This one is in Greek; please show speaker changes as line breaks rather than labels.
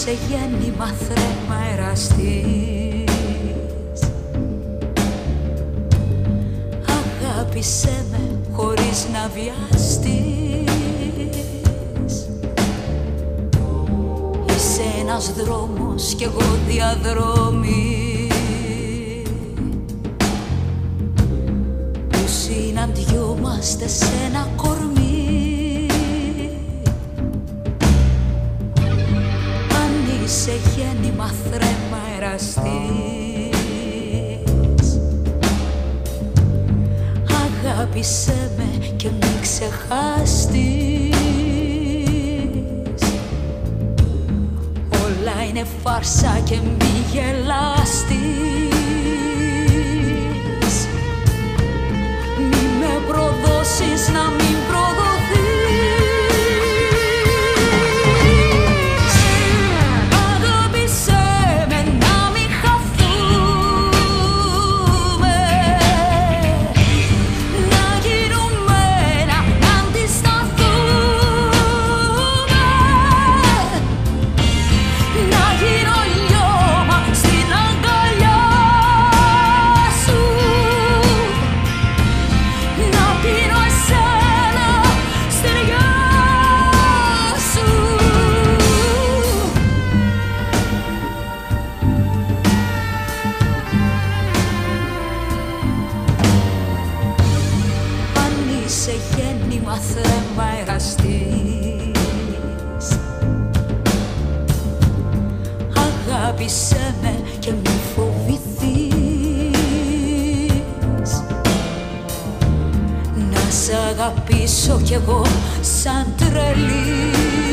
είσαι γέννημα θρέμα εραστής, αγάπησέ με χωρίς να βιαστείς. Είσαι ένας δρόμος κι εγώ διαδρόμη που συναντιόμαστε σε ένα κορμί. Σε γέννημα θρέμα εραστής, αγάπησέ με και μην ξεχαστείς. Όλα είναι φάρσα και μη γελαστείς. Μη με προδώσεις να μην προδοθείς. Σε γέννημα θρέμα εραστής, αγάπησέ με και μη φοβηθείς. Να σ' αγαπήσω κι εγώ σαν τρελή.